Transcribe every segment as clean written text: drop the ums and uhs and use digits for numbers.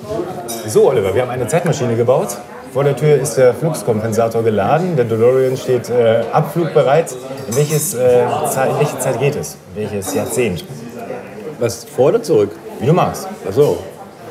So, Oliver, wir haben eine Zeitmaschine gebaut. Vor der Tür ist der Fluxkompensator geladen. Der DeLorean steht abflugbereit. In welche Zeit geht es? In welches Jahrzehnt? Was, vor oder zurück? Wie du magst. Ach so.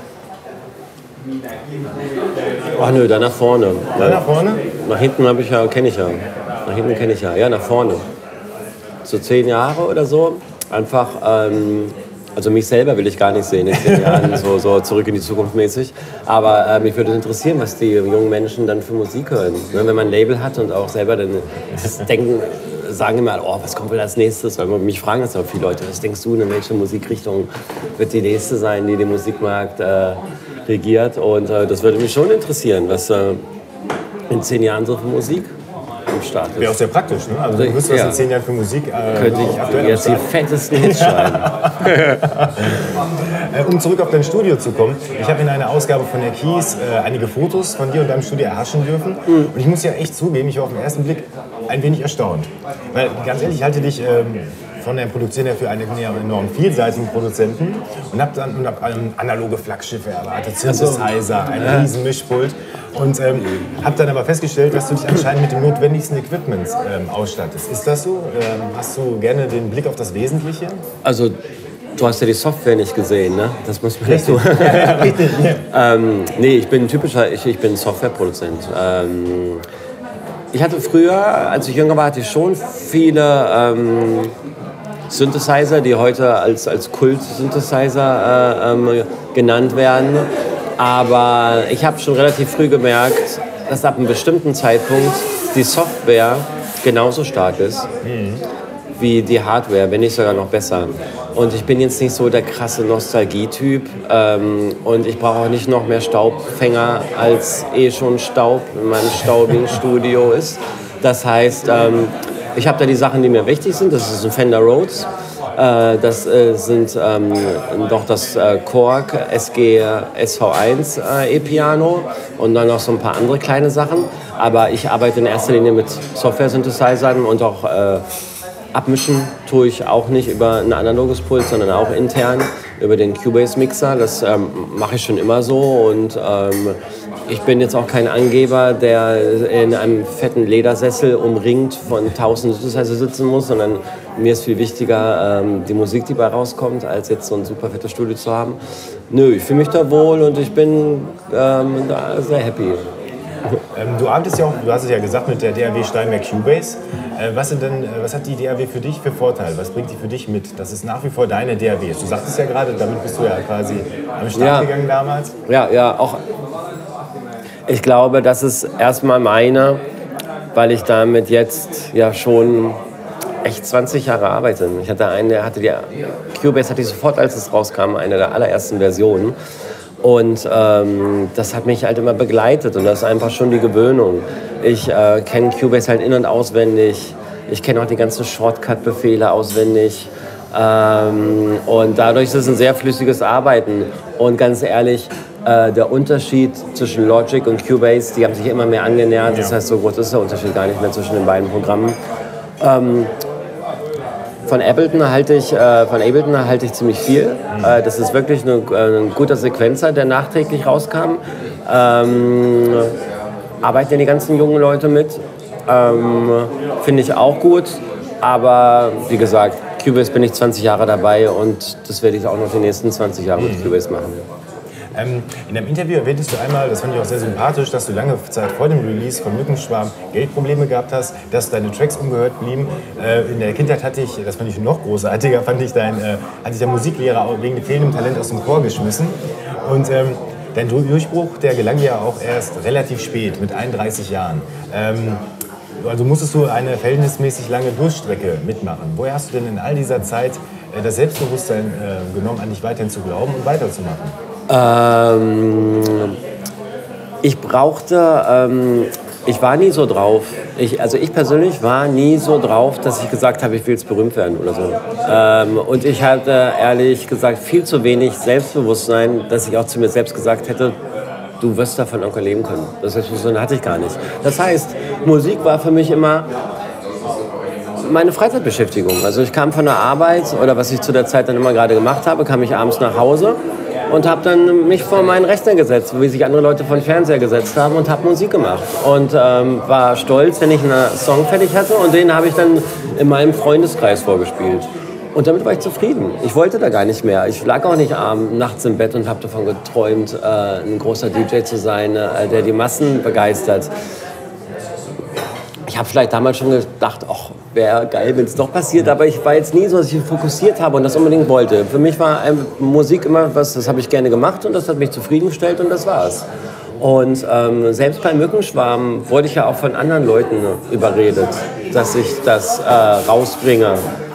Ach nö, dann nach vorne. Dann nach vorne? Nach hinten kenne ich ja. Nach hinten kenne ich ja. Ja, nach vorne. So 10 Jahre oder so. Einfach, also mich selber will ich gar nicht sehen in 10 Jahren, so zurück in die Zukunft mäßig. Aber mich würde interessieren, was die jungen Menschen dann für Musik hören. Wenn man ein Label hat und auch selber dann denken, sagen immer, oh, was kommt wohl als nächstes? Weil mich fragen das auch viele Leute, was denkst du, in welche Musikrichtung wird die nächste sein, die den Musikmarkt regiert? Und das würde mich schon interessieren, was in 10 Jahren so für Musik am Start ist. Wäre auch sehr praktisch, ne? Also du wüsstest, was in 10 Jahren für Musik könnte ich jetzt die fettesten Hits schreiben. Um zurück auf dein Studio zu kommen, ich habe in einer Ausgabe von der Keys einige Fotos von dir und deinem Studio erhaschen dürfen. Und ich muss ja echt zugeben, ich war auf den ersten Blick ein wenig erstaunt. Weil, ganz ehrlich, ich halte dich von der Produktion her für einen enorm vielseitigen Produzenten und habe dann analoge Flaggschiffe erwartet, Synthesizer, ein riesen Mischpult. Und habe dann aber festgestellt, dass du dich anscheinend mit dem notwendigsten Equipment ausstattest. Ist das so? Hast du gerne den Blick auf das Wesentliche? Also, du hast ja die Software nicht gesehen, ne? Das muss man dazu. Richtig. Nee, ich bin Softwareproduzent. Ich hatte früher, als ich jünger war, hatte ich schon viele Synthesizer, die heute als Kult-Synthesizer genannt werden. Aber ich habe schon relativ früh gemerkt, dass ab einem bestimmten Zeitpunkt die Software genauso stark ist wie die Hardware, wenn nicht sogar noch besser. Und ich bin jetzt nicht so der krasse Nostalgie-Typ und ich brauche auch nicht noch mehr Staubfänger, als schon Staub in meinem staubigen Studio ist. Das heißt, ich habe da die Sachen, die mir wichtig sind. Das ist ein Fender Rhodes. Das sind doch das Korg SG SV1 E-Piano und dann noch so ein paar andere kleine Sachen. Aber ich arbeite in erster Linie mit Software-Synthesizern und auch abmischen tue ich auch nicht über ein analoges Pult, sondern auch intern über den Cubase-Mixer. Das mache ich schon immer so und ich bin jetzt auch kein Angeber, der in einem fetten Ledersessel umringt von 1000 Synthesizer sitzen muss, sondern mir ist viel wichtiger die Musik, die bei rauskommt, als jetzt so ein super fettes Studio zu haben. Nö, ich fühle mich da wohl und ich bin da sehr happy. Du arbeitest ja auch, du hast es ja gesagt, mit der DAW Steinberg Cubase. Was hat die DAW für dich für Vorteile? Was bringt die für dich mit? Das ist nach wie vor deine DAW. Du sagtest ja gerade, damit bist du ja quasi am Start gegangen damals. Ja, auch. Ich glaube, das ist erstmal meine, weil ich damit jetzt ja schon echt 20 Jahre arbeite. Ich hatte Cubase hatte ich sofort, als es rauskam, eine der allerersten Versionen. Und das hat mich halt immer begleitet und das ist einfach schon die Gewöhnung. Ich kenne Cubase halt in- und auswendig. Ich kenne auch die ganzen Shortcut-Befehle auswendig. Und dadurch ist es ein sehr flüssiges Arbeiten. Und ganz ehrlich, der Unterschied zwischen Logic und Cubase, die haben sich immer mehr angenähert. Das heißt, so groß ist der Unterschied gar nicht mehr zwischen den beiden Programmen. Von Ableton halte ich ziemlich viel. Das ist wirklich ein guter Sequenzer, der nachträglich rauskam. Arbeiten ja die ganzen jungen Leute mit. Finde ich auch gut. Aber wie gesagt, Cubase bin ich 20 Jahre dabei und das werde ich auch noch die nächsten 20 Jahre mit Cubase machen. In einem Interview erwähntest du einmal, das fand ich auch sehr sympathisch, dass du lange Zeit vor dem Release von Mückenschwarm Geldprobleme gehabt hast, dass deine Tracks ungehört blieben. In der Kindheit hatte ich, das fand ich noch großartiger, hatte ich der Musiklehrer wegen fehlendem Talent aus dem Chor geschmissen. Und dein Durchbruch, der gelang ja auch erst relativ spät, mit 31 Jahren. Also musstest du eine verhältnismäßig lange Durchstrecke mitmachen. Woher hast du denn in all dieser Zeit das Selbstbewusstsein genommen, an dich weiterhin zu glauben und weiterzumachen? Ich war nie so drauf. Ich persönlich war nie so drauf, dass ich gesagt habe, ich will jetzt berühmt werden oder so. Und ich hatte ehrlich gesagt viel zu wenig Selbstbewusstsein, dass ich auch zu mir selbst gesagt hätte, du wirst davon auch leben können. Das Selbstbewusstsein hatte ich gar nicht. Das heißt, Musik war für mich immer meine Freizeitbeschäftigung. Also ich kam von der Arbeit oder was ich zu der Zeit dann immer gerade gemacht habe, kam ich abends nach Hause und habe dann mich vor meinen Rechner gesetzt, wie sich andere Leute vor den Fernseher gesetzt haben und habe Musik gemacht. Und war stolz, wenn ich einen Song fertig hatte und den habe ich dann in meinem Freundeskreis vorgespielt. Und damit war ich zufrieden. Ich wollte da gar nicht mehr. Ich lag auch nicht nachts im Bett und habe davon geträumt, ein großer DJ zu sein, der die Massen begeistert. Ich habe vielleicht damals schon gedacht, ach, wäre geil, wenn es doch passiert. Aber ich war jetzt nie so, dass ich mich fokussiert habe und das unbedingt wollte. Für mich war Musik immer was, das habe ich gerne gemacht und das hat mich zufriedengestellt und das war's. Und selbst bei Mückenschwarm wurde ich ja auch von anderen Leuten überredet, dass ich das rausbringe.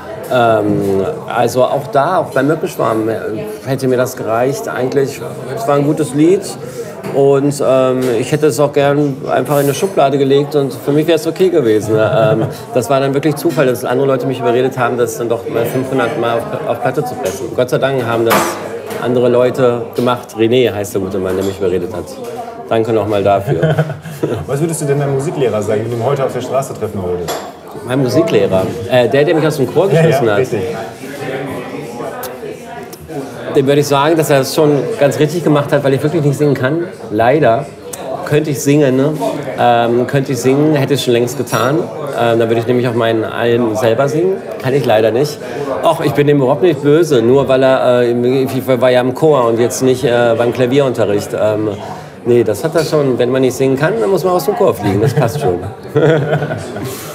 Also auch da, auch beim Mückenschwarm hätte mir das gereicht. Eigentlich, es war ein gutes Lied und ich hätte es auch gern einfach in eine Schublade gelegt und für mich wäre es okay gewesen. Das war dann wirklich Zufall, dass andere Leute mich überredet haben, das dann doch mal 500 Mal auf Platte zu pressen. Gott sei Dank haben das andere Leute gemacht. René heißt der gute Mann, der mich überredet hat. Danke nochmal dafür. Was würdest du denn deinem Musiklehrer sagen, wenn du ihn heute auf der Straße treffen würdest? Mein Musiklehrer, der mich aus dem Chor geschmissen hat. Richtig. Dem würde ich sagen, dass er das schon ganz richtig gemacht hat, weil ich wirklich nicht singen kann. Leider könnte ich singen, hätte ich schon längst getan. Da würde ich nämlich auf meinen Alben selber singen. Kann ich leider nicht. Och, ich bin dem überhaupt nicht böse, nur weil ich war ja im Chor und jetzt nicht beim Klavierunterricht. Nee, das hat er schon. Wenn man nicht singen kann, dann muss man aus dem Chor fliegen. Das passt schon.